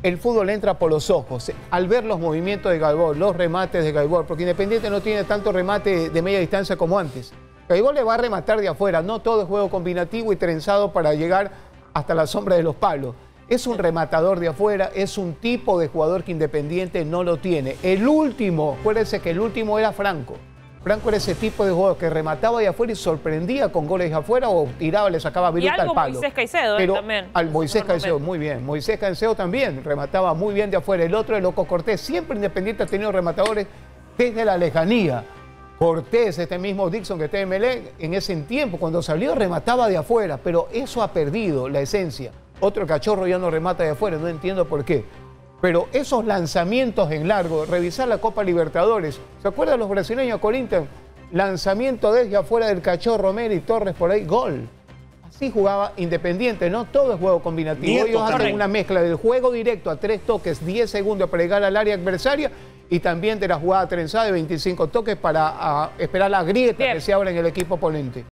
el fútbol entra por los ojos. Al ver los movimientos de Gaibor, los remates de Gaibor, porque Independiente no tiene tanto remate de media distancia como antes. Gaibor le va a rematar de afuera, no todo es juego combinativo y trenzado para llegar hasta la sombra de los palos. Es un rematador de afuera, es un tipo de jugador que Independiente no lo tiene. El último, acuérdense que el último era Franco. Franco era ese tipo de jugador que remataba de afuera y sorprendía con goles de afuera o tiraba, le sacaba viruta al palo. Moisés Caicedo pero también. Al Moisés Caicedo, muy bien. Moisés Caicedo también remataba muy bien de afuera. El otro, el Loco Cortés. Siempre Independiente ha tenido rematadores desde la lejanía. Cortés, este mismo Dixon que está en Melec, en ese tiempo, cuando salió, remataba de afuera, pero eso ha perdido la esencia. Otro Cachorro ya no remata de afuera, no entiendo por qué. Pero esos lanzamientos en largo, revisar la Copa Libertadores, ¿se acuerdan los brasileños Corinthians? Lanzamiento desde afuera del Cachorro, Meri, Torres por ahí, gol. Así jugaba Independiente, no todo es juego combinativo. Ellos hacen una mezcla del juego directo a 3 toques, 10 segundos para llegar al área adversaria y también de la jugada trenzada de 25 toques para esperar la grieta que se abra en el equipo oponente.